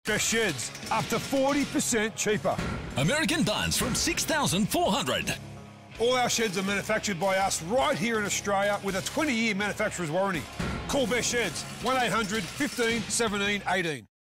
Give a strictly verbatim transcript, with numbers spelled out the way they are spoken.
Best sheds, up to forty percent cheaper. American Duns from six thousand four hundred dollars. All our sheds are manufactured by us right here in Australia with a twenty year manufacturer's warranty. Call Best Sheds, one eight hundred, fifteen, seventeen, eighteen.